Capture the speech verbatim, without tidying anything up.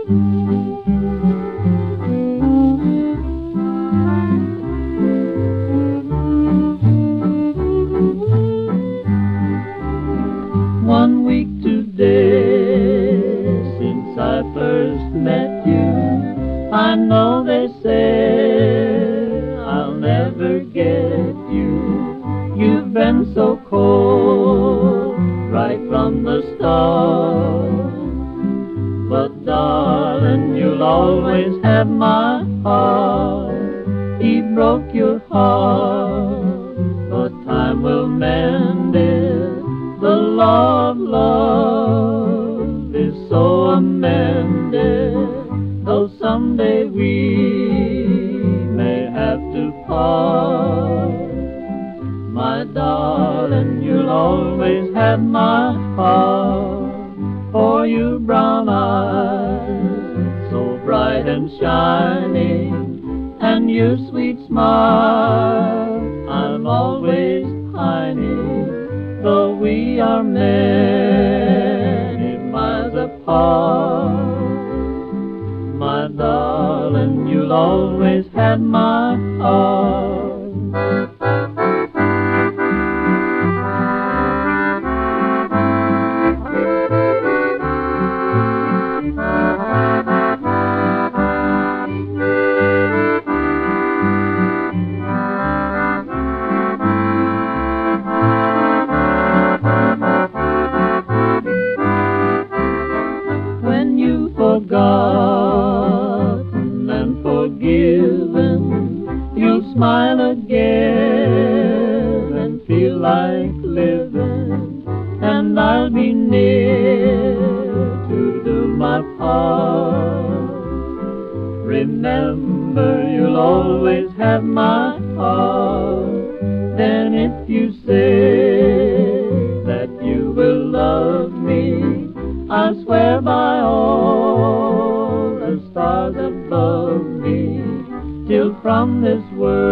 One week today since I first met you, I know they say I'll never get you. You've been so cold right from the start, but darling, you'll always have my heart. He broke your heart, but time will mend it. The law of love is so amended, though someday we may have to part. My darling, you'll always have my heart, for you brown eyes, so bright and shining, and your sweet smile, I'm always pining. Though we are many miles apart, my darling, you'll always have my heart. Forgotten and forgiven, you'll smile again and feel like living, and I'll be near to do my part. Remember, you'll always have my heart. Then if you say that you will love me, I swear by all the stars above me, till from this world